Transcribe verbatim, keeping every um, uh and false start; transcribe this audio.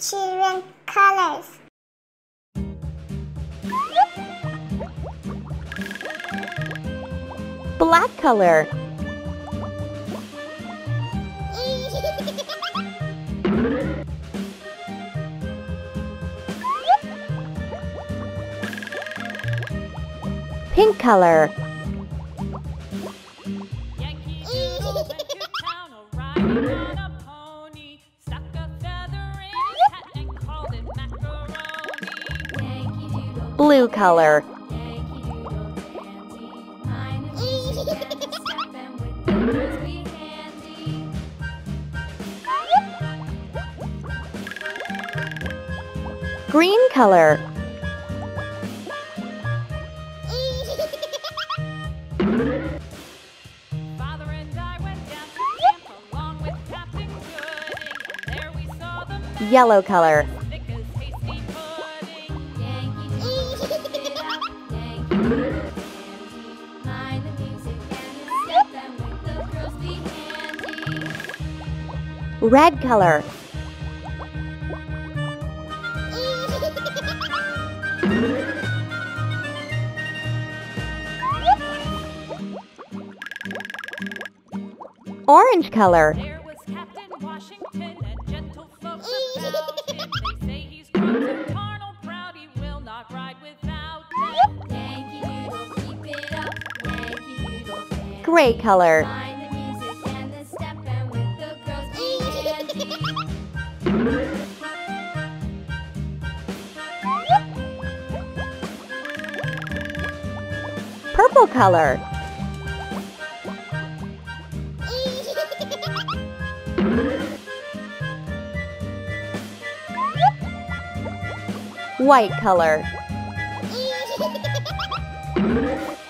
children colors. Black color. Pink color. Blue color. Green color. Yellow color. Red color. Orange color. There was Captain Washington and gentle folks about him. They say he's grown so carnal proud he will not ride without them. Yankee Doodle, keep it up. Yankee Doodle band. Gray color. Mind the music and the step and with the girls be handy. Purple color. White color.